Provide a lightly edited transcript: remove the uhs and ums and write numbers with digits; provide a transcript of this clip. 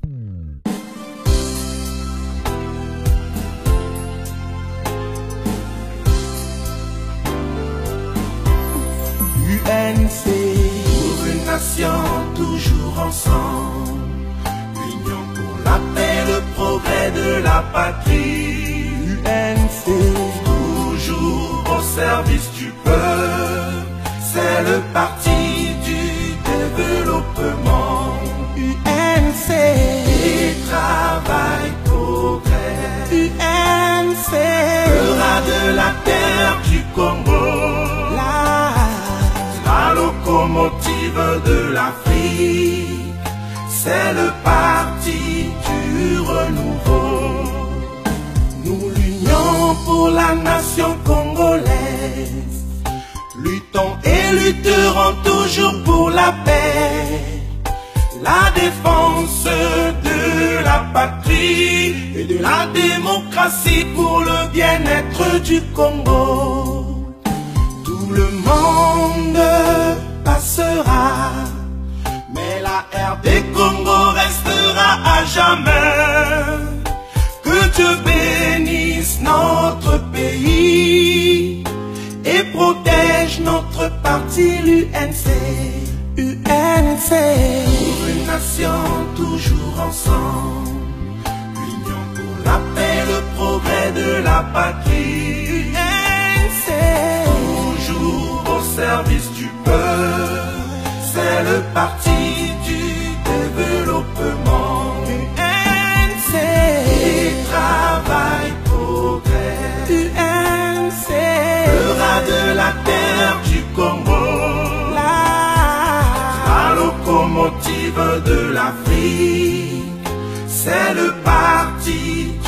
UNC, pour une nation toujours ensemble, l'union pour la paix, le progrès de la patrie. UNC, toujours au service du peuple, c'est le parti du développement. UNC, et travail, progrès. UNC, fera de la terre du Congo la locomotive de l'Afrique, c'est le parti du renouveau. Nous l'union pour la nation congolaise, luttons et lutterons toujours pour la paix, la défense de la patrie et de la démocratie pour le bien-être du Congo. Tout le monde passera, mais la RD Congo restera à jamais. Que Dieu bénisse notre pays et protège notre parti, l'UNC. UNC, pour une nation toujours ensemble, l'union pour la paix, le progrès de la patrie. UNC, toujours au service du peuple, c'est le parti du développement. UNC, et travail, progrès. UNC, fera de la terre du Congo la locomotive de l'Afrique, c'est le parti